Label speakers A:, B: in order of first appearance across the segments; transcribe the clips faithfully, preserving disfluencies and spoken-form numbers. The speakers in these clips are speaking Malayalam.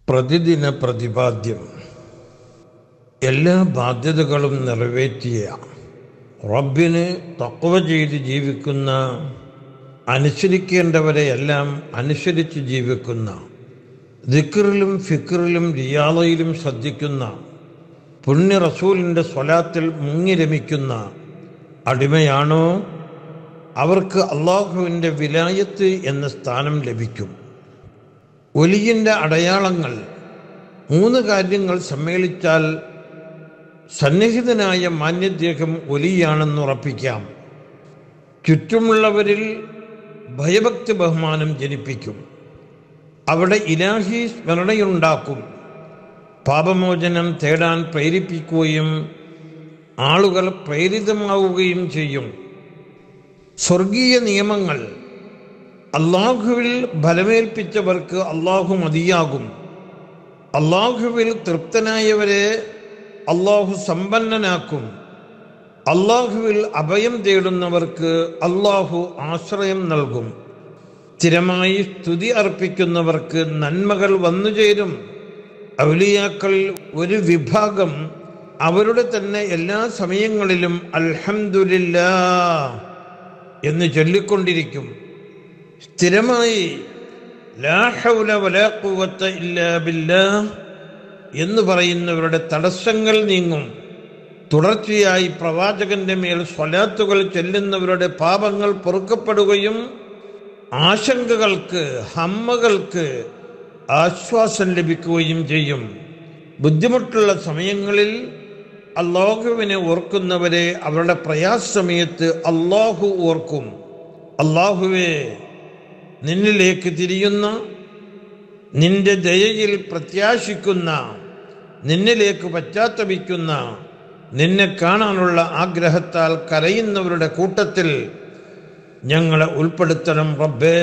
A: പ്രതിദിന പ്രതിപാദ്യം. എല്ലാ ബാധ്യതകളും നിറവേറ്റിയ റബ്ബിന് തഖ്വ ചെയ്ത് ജീവിക്കുന്ന, അനുസരിക്കേണ്ടവരെയെല്ലാം അനുസരിച്ച് ജീവിക്കുന്ന, ദിക്റിലും ഫിക്റിലും റിയാളയിലും ശ്രദ്ധിക്കുന്ന, പുണ്യ റസൂലിൻ്റെ സ്വലാത്തിൽ മുങ്ങിരമിക്കുന്ന അടിമയാണോ അവർക്ക് അള്ളാഹുവിൻ്റെ വിലായത്ത് എന്ന സ്ഥാനം ലഭിക്കും. ഒലിയിൻ്റെ അടയാളങ്ങൾ മൂന്ന് കാര്യങ്ങൾ സമ്മേളിച്ചാൽ സന്നിഹിതനായ മാന്യദേഹം ഒലിയാണെന്ന് ഉറപ്പിക്കാം. ചുറ്റുമുള്ളവരിൽ ഭയഭക്തി ബഹുമാനം ജനിപ്പിക്കും. അവിടെ ഇലാഹി സ്മരണയുണ്ടാക്കും. പാപമോചനം തേടാൻ പ്രേരിപ്പിക്കുകയും ആളുകൾ പ്രേരിതമാവുകയും ചെയ്യും. സ്വർഗീയ നിയമങ്ങൾ അള്ളാഹുവിൽ ബലമേൽപ്പിച്ചവർക്ക് അള്ളാഹു മതിയാകും. അള്ളാഹുവിൽ തൃപ്തനായവരെ അള്ളാഹു സമ്പന്നനാക്കും. അള്ളാഹുവിൽ അഭയം തേടുന്നവർക്ക് അള്ളാഹു ആശ്രയം നൽകും. സ്ഥിരമായി സ്തുതി അർപ്പിക്കുന്നവർക്ക് നന്മകൾ വന്നുചേരും. ഔലിയാക്കളിൽ ഒരു വിഭാഗം അവരുടെ തന്നെ എല്ലാ സമയങ്ങളിലും അൽഹംദുലില്ലാഹ് എന്ന് ചൊല്ലിക്കൊണ്ടിരിക്കും. സ്ഥിരമായി ലാ ഹൗല വലാ ഖുവത ഇല്ലാ ബില്ലാഹ് എന്ന് പറയുന്നവരുടെ തടസ്സങ്ങൾ നീങ്ങും. തുടർച്ചയായി പ്രവാചകന്റെ മേൽ സ്വലാത്തുകൾ ചൊല്ലുന്നവരുടെ പാപങ്ങൾ പൊറുക്കപ്പെടുകയും ആശങ്കകൾക്ക്, ഹമ്മകൾക്ക് ആശ്വാസം ലഭിക്കുകയും ചെയ്യും. ബുദ്ധിമുട്ടുള്ള സമയങ്ങളിൽ അള്ളാഹുവിനെ ഓർക്കുന്നവരെ അവരുടെ പ്രയാസമയത്ത് അള്ളാഹു ഓർക്കും. അള്ളാഹുവേ, നിന്നിലേക്ക് തിരിയുന്ന, നിന്റെ ദയയിൽ പ്രത്യാശിക്കുന്ന, നിന്നിലേക്ക് പശ്ചാത്തപിക്കുന്ന, നിന്നെ കാണാനുള്ള ആഗ്രഹത്താൽ കരയുന്നവരുടെ കൂട്ടത്തിൽ ഞങ്ങളെ ഉൾപ്പെടുത്തണം റബ്ബേ.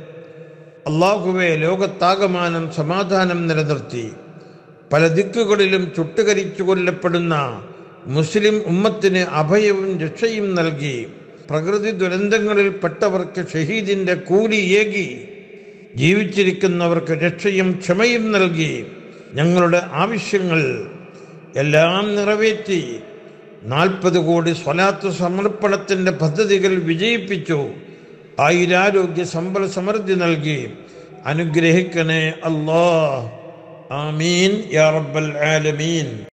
A: അള്ളാഹുവേ, ലോകത്താകമാനം സമാധാനം നിലനിർത്തി പല ദിക്കുകളിലും ചുട്ടുകരിച്ചു കൊല്ലപ്പെടുന്ന മുസ്ലിം ഉമ്മത്തിന് അഭയവും രക്ഷയും നൽകി പ്രകൃതി ദുരന്തങ്ങളിൽ പെട്ടവർക്ക് ഷഹീദിൻ്റെ കൂലി ഏകി ജീവിച്ചിരിക്കുന്നവർക്ക് രക്ഷയും ക്ഷമയും നൽകി ഞങ്ങളുടെ ആവശ്യങ്ങൾ എല്ലാം നിറവേറ്റി നാൽപ്പത് കോടി സ്വലാത്ത് സമർപ്പണത്തിൻ്റെ പദ്ധതികൾ വിജയിപ്പിച്ചു. ആയുരാരോഗ്യ സമ്പൽ സമൃദ്ധി നൽകി അനുഗ്രഹിക്കണേ അല്ലാഹ്. ആമീൻ യാ റബ്ബൽ ആലമീൻ.